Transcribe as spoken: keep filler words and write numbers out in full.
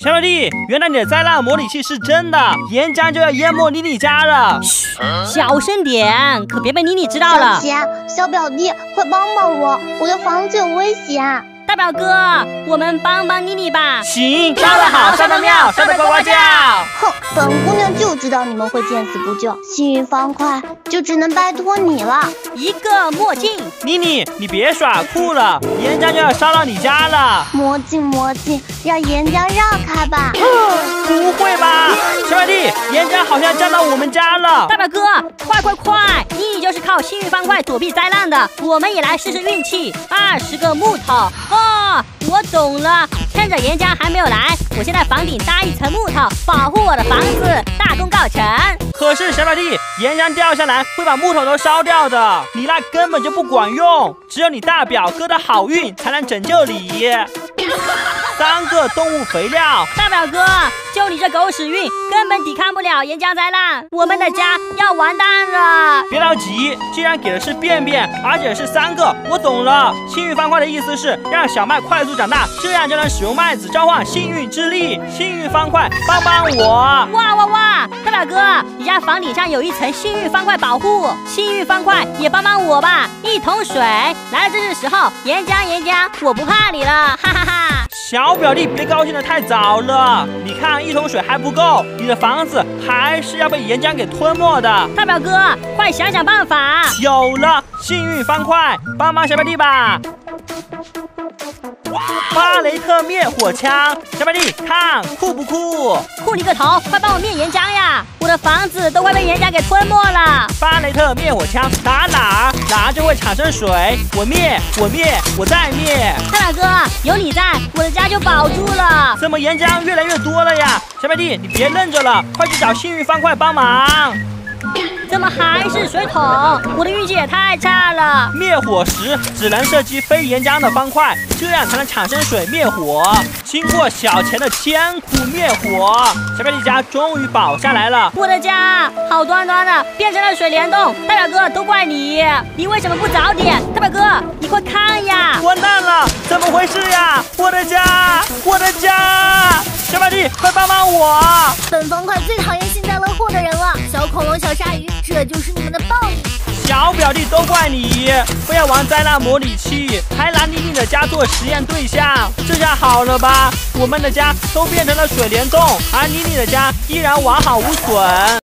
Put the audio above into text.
小表弟，原来你的灾难模拟器是真的，岩浆就要淹没妮妮家了。 嘘，小声点，可别被妮妮知道了。 小贤，小表弟，快帮帮我，我的房子有危险。 大表哥，我们帮帮妮妮吧。 行，烧得好，烧得妙，烧得呱呱叫。 哼，本姑娘就知道你们会见死不救，幸运方块就只能拜托你了。 一个墨镜， 妮妮，你别耍酷了，岩浆就要烧到你家了。 魔镜魔镜，让岩浆绕开吧。 不会吧，小表弟，岩浆好像降到我们家了。 大表哥，快快快！妮妮就是靠幸运方块躲避灾难的，我们也来试试运气。二十个木头。哦，我懂了。趁着岩浆还没有来，我先在房顶搭一层木头，保护我的房子，大功告成。 可是小表弟，岩浆掉下来会把木头都烧掉的，你那根本就不管用。只有你大表哥的好运才能拯救你。三个动物肥料， 大表哥，就你这狗屎运，根本抵抗不了岩浆灾难，我们的家要完蛋了。 别着急，既然给的是便便，而且是三个，我懂了。幸运方块的意思是让小麦快速长大，这样就能使用麦子召唤幸运之力。幸运方块，帮帮我！ 哇哇哇！大表哥，你家房顶上有一层幸运方块保护，幸运方块也帮帮我吧。一桶水，来了这是时候，岩浆岩浆，我不怕你了，哈哈哈。 小表弟，别高兴得太早了。你看，一桶水还不够，你的房子还是要被岩浆给吞没的。 大表哥，快想想办法！ 有了，幸运方块，帮忙小表弟吧。巴雷特灭火枪，小表弟看酷不酷？ 酷你个头！快帮我灭岩浆呀！我的房子都快被岩浆给吞没了。 巴雷特灭火枪打哪儿哪儿就会产生水，我灭我灭我再灭。 大表哥，有你在，我的家就保住了。 怎么岩浆越来越多了呀？小表弟，你别愣着了，快去找幸运方块帮忙。 怎么还是水桶？我的运气也太差了。 灭火时只能射击非岩浆的方块，这样才能产生水灭火。经过小钱的艰苦灭火，小表弟家终于保下来了。 我的家好端端的变成了水帘洞，大表哥都怪你，你为什么不早点？大表哥，你快看呀！ 完蛋了，怎么回事呀？我的家，我的家！小表弟，快帮帮我！ 本方块最讨厌幸灾乐祸的人了，小恐龙、小鲨鱼，这就是你们的报应。 小表弟都怪你，非要玩灾难模拟器，还拿妮妮的家做实验对象，这下好了吧？我们的家都变成了水帘洞，而妮妮的家依然完好无损。